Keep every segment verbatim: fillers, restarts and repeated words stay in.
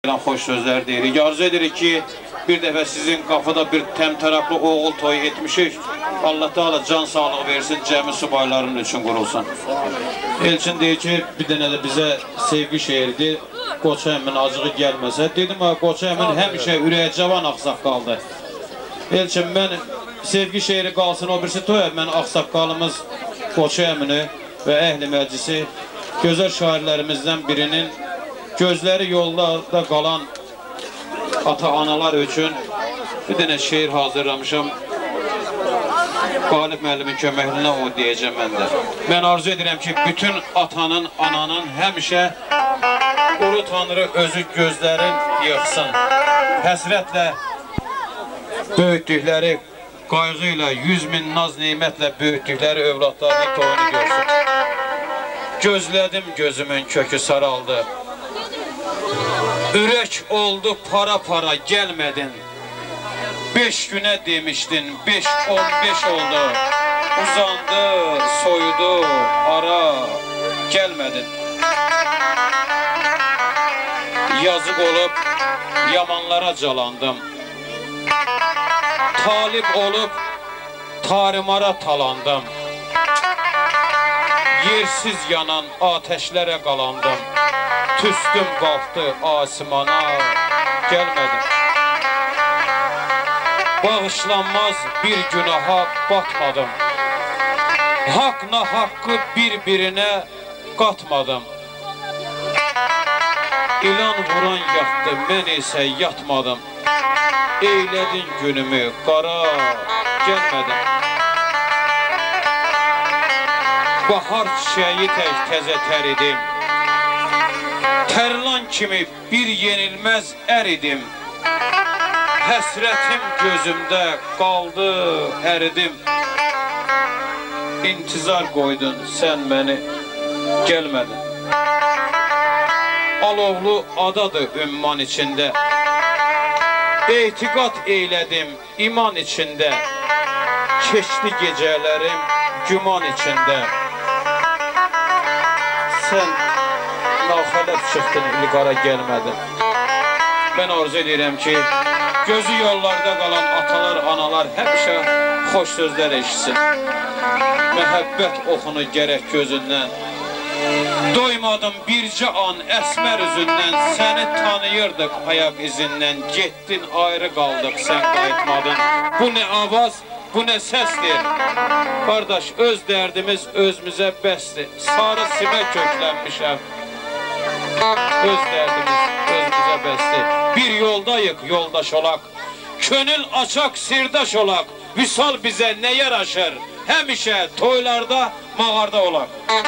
Hoş sözler deyirik. Arzu edirik ki bir defa sizin kapıda bir təmtəraqlı oğul toyu etmişik. Allah Teala can sağlığı versin, cəmi subayların için kurulsun. Elçin deyir ki bir dənə də bize sevgi şehirdi. Qoça əmin acığı gelmese. Dedim ha Qoça əmin həmişə ürəyə cavan ağsaqqaldı. Elçin ben sevgi şehri qalsın o birisi toya. Ben ağsaqqalımız Qoça əmini ve ehli məclisi gözəl şairlərimizdən birinin gözleri yollarda kalan ata-analar üçün bir dənə şeir hazırlamışam. Qalib müəllimin köməklinə o deyəcəm mən də. Mən arzu edirəm ki, bütün atanın, ananın həmişə Ulu Tanrı özü gözlərin yıxsın. Həsrətlə böyütdükləri, qayğı ilə, yüz min naz nimətlə böyütdükləri övladlarının toyunu görsün. Gözlədim gözümün kökü saraldı. Ürək oldu para para gelmedin. Beş güne demiştin, beş on beş oldu. Uzandı, soyudu, ara gelmedin. Yazık olup yamanlara calandım. Talip olup tarimara talandım. Yersiz yanan ateşlere qalandım. Tüstüm qalxdı asimana, gelmedim. Bağışlanmaz bir günaha batmadım. Hak nahakkı birbirine katmadım. İlan vuran yattı, mən isə yatmadım. Eyledin günümü qara, gelmedim. Bahar çiçeği tek təzə təridim. Tərlan kimi bir yenilmez eridim. Həsrətim gözümdə qaldı, əridim. İntizar qoydun sən məni, gəlmədin. Alovlu adadır ümman içində. Etiqat eylədim iman içində. Keçdi gecələrim güman içində. Sən naxələb çıxdın, ilqara gəlmədin. Ben arzu edirəm ki, gözü yollarda kalan atalar, analar həmişə xoş sözler eşitsin. Məhəbbət oxunu gərək gözündən. Doymadım bircə an əsmər üzündən. Səni tanıyırdıq ayak izindən. Getdin ayrı qaldıq, sən qayıtmadın. Bu ne avaz, bu ne sesdir. Kardeş, öz dərdimiz özümüzə bəsdir. Sarı simə köklənmişəm. Öz dərdimiz özümüzə bəsdir. Bir yoldayıq, yoldaş olaq. Könül açaq, sirdaş olaq. Vüsal bizə nə yaraşır? Həmişə toylarda, mağarda olaq.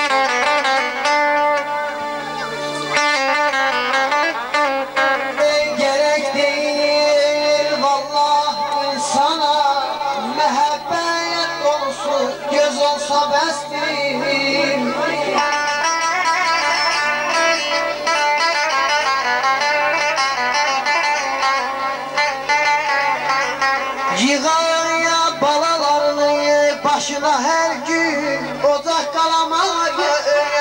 Gerek değil vallahi sana, məhəbbət olsun, göz olsa bəsdir. Yığar ya balalarını başına her gün, ocaq qalamayı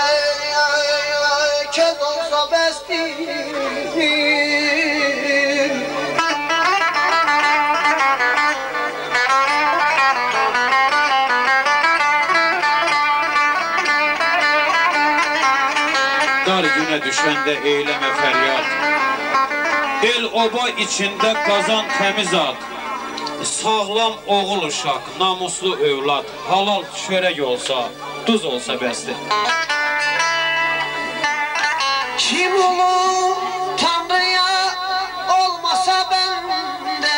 köz olsa bəsdir. Dar güne düşəndə eyləmə fəryad. El oba içində qazan təmiz ad. Sağlam oğul uşaq, namuslu övlad. Halal çörək olsa, duz olsa bəsdir. Kim olur Tanrıya olmasa bende,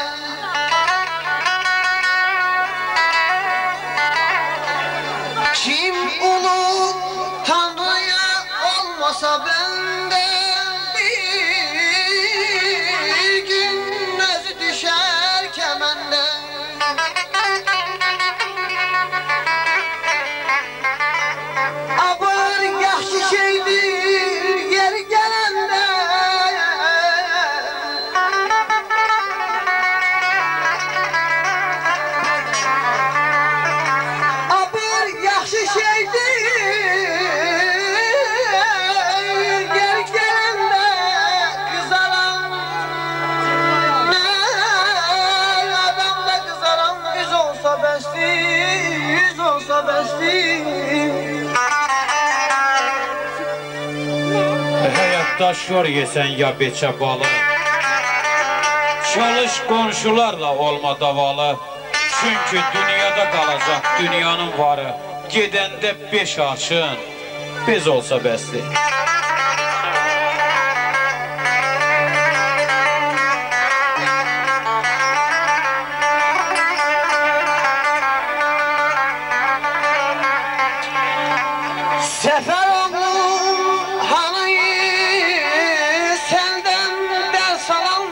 kim olur Tanrıya olmasa bende, bir gün özü düşer kemende. Abar yaxşı şeydir, yeri gelen daşyor yesen ya beçe balı. Çalış komşularla olma davalı. Çünkü dünyada kalacak dünyanın varı. Gidende beş aşın biz olsa bəsdir. Sefer oğlum hani senden ders alan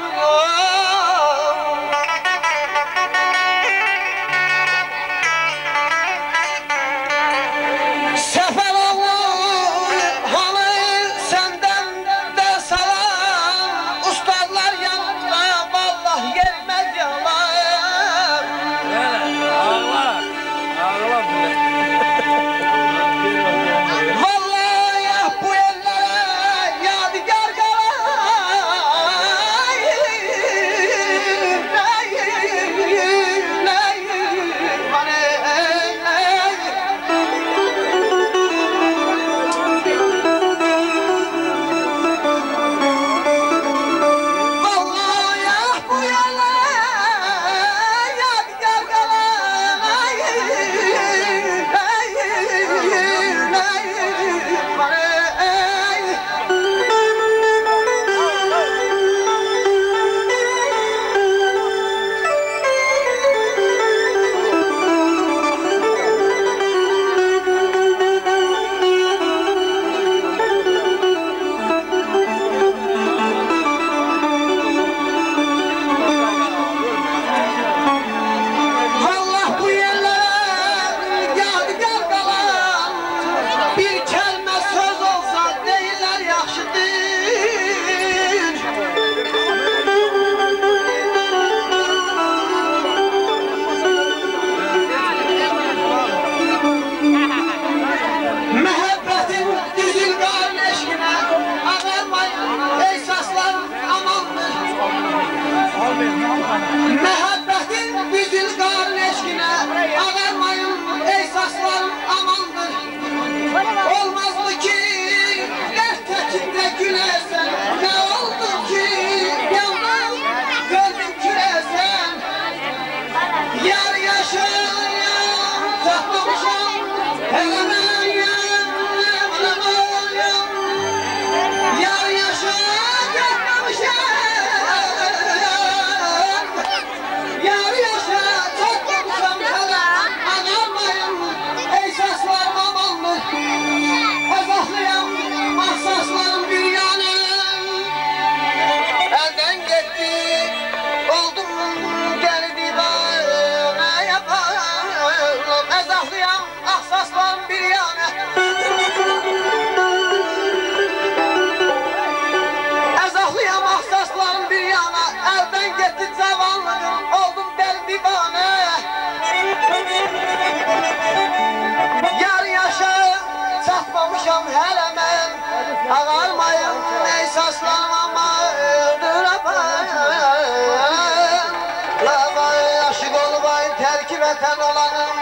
Sefer oğlum hani senden ders alan ustadlar yanında vallahi gelmez yalan. Ağla, ağla bile. Məhəbbətin bizim qarın eşqinə ağarmayın, ey saslarım amandır. Olmazdı ki, dert təkində güləsən, nə oldu ki, yandan gözüm küləsən. Yar yaşayan, tapmamışam, eləməyəm, eləməyəm. Yar yaşayan, tapmamışam. Mahsaslarım bir yanı elden gitti, oldum geri divane yapalım. Ezahlıyam, ahsaslarım bir yanı Ezahlıyam, ahsaslarım bir yana, elden gitti zavallığım, oldum deli divane. Yar yaşa çatmamışam hələ mən, ağarmayın ey saslarım ama öldürəməm. Lavay aşıq olubay tərki vətən olanım,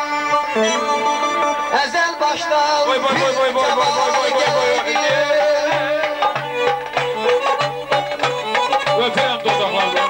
əzəl başdan Boy boy boy boy boy boy boy boy boy boy boy. Öpeyim dodaklarını.